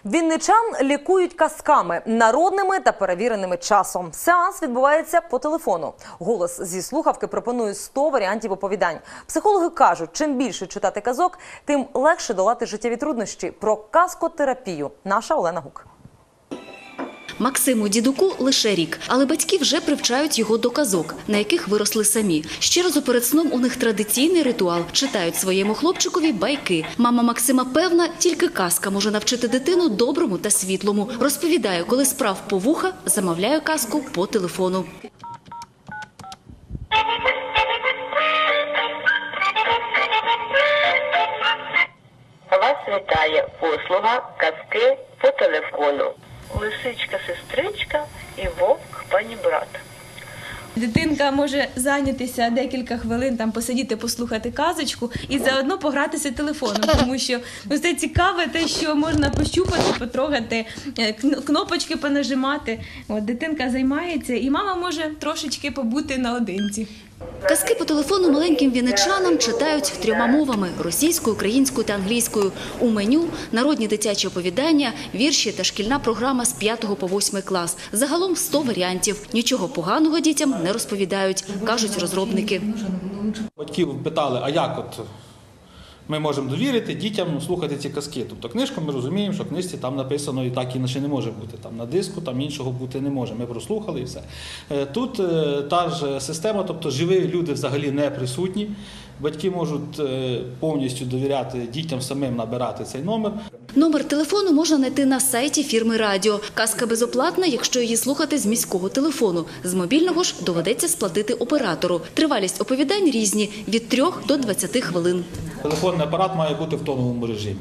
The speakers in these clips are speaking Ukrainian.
Вінничан лікують казками – народними та перевіреними часом. Сеанс відбувається по телефону. Голос зі слухавки пропонує 100 варіантів оповідань. Психологи кажуть, чим більше читати казок, тим легше долати життєві труднощі. Про казкотерапію наша Олена Гук. Максиму Дідуку лише рік, але батьки вже привчають його до казок, на яких виросли самі. Щоразу перед сном у них традиційний ритуал – читають своєму хлопчикові байки. Мама Максима певна, тільки казка може навчити дитину доброму та світлому. Розповідає, коли справ по вуха, замовляє казку по телефону. Вас вітає послуга казки по телефону. Лисичка-сестричка і вовк-панібрат. Дитинка може зайнятися декілька хвилин, посидіти, послухати казочку і заодно погратися телефоном, тому що це цікаве те, що можна пощупати, потрогати, кнопочки понажимати. Дитинка займається і мама може трошечки побути наодинці. Казки по телефону маленьким вінничанам читають 3 мовами – російською, українською та англійською. У меню – народні дитячі оповідання, вірші та шкільна програма з 5 по 8 клас. Загалом 100 варіантів. Нічого поганого дітям не розповідають, кажуть розробники. Батьків питали, а як ми можемо довірити дітям слухати ці казки. Тобто книжку ми розуміємо, що в книжці там написано і так інакше не може бути. Там на диску там іншого бути не може. Ми прослухали і все. Тут та ж система, тобто живі люди взагалі не присутні. Батьки можуть повністю довіряти дітям самим набирати цей номер. Номер телефону можна знайти на сайті фірми «Радіо». Казка безоплатна, якщо її слухати з міського телефону. З мобільного ж доведеться сплатити оператору. Тривалість оповідань різні – від 3 до 20 хвилин. Телефонний апарат має бути в тоновому режимі.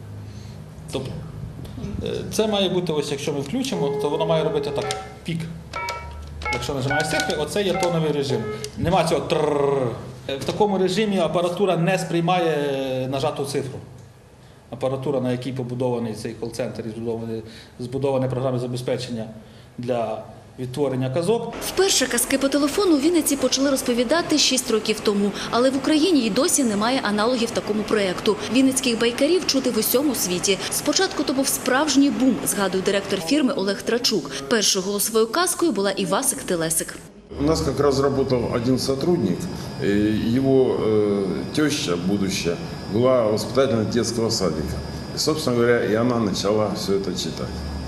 Тобто це має бути, ось якщо ми включимо, то воно має робити так, пік. Якщо нажимаєш цифри, оце є тоновий режим. Нема цього трррррр. В такому режимі апаратура не сприймає нажату цифру. Апаратура, на якій побудований цей кол-центр, збудоване програмне забезпечення для відтворення казок. Вперше казки по телефону у Вінниці почали розповідати 6 років тому. Але в Україні й досі немає аналогів такому проєкту. Вінницьких байкарів чути в усьому світі. Спочатку то був справжній бум, згадує директор фірми Олег Трачук. Першою голосовою казкою була Івасик Телесик. У нас как раз работал один сотрудник, его теща будущая была воспитательницей детского садика. И, собственно говоря, и она начала все это читать.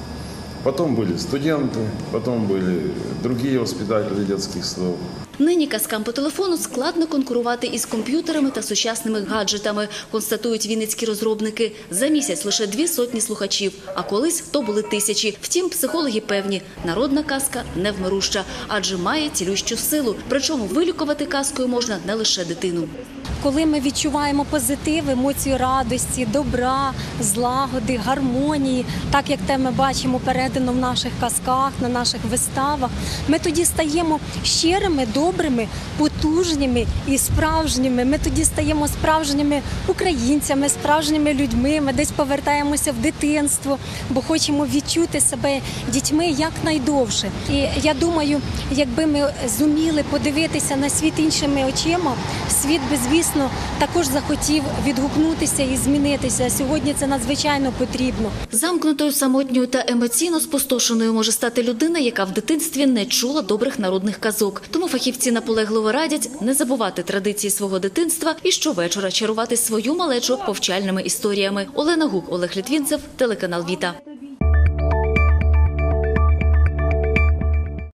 Потом были студенты, потом были другие воспитатели детских садов. Нині казкам по телефону складно конкурувати із комп'ютерами та сучасними гаджетами, констатують вінницькі розробники. За місяць лише 200 слухачів, а колись то були тисячі. Втім, психологи певні, народна казка невмируща, адже має цілющу силу. Причому вилікувати казкою можна не лише дитину. Коли ми відчуваємо позитив, емоцію радості, добра, злагоди, гармонії, так як те ми бачимо передано в наших казках, на наших виставах, ми тоді стаємо щирими, добрими, потужними і справжніми. Ми тоді стаємо справжніми українцями, справжніми людьми, ми десь повертаємося в дитинство, бо хочемо відчути себе дітьми якнайдовше. І я думаю, якби ми зуміли подивитися на світ іншими очима, світ би, звісно, також захотів відгукнутися і змінитися. Сьогодні це надзвичайно потрібно. Замкнутою, самотньою та емоційно спустошеною може стати людина, яка в дитинстві не чула добрих народних казок. Тому фахівці наполегливо радять не забувати традиції свого дитинства і щовечора чарувати свою малечу повчальними історіями. Олена Гук, Олег Літвінцев, телеканал «Віта».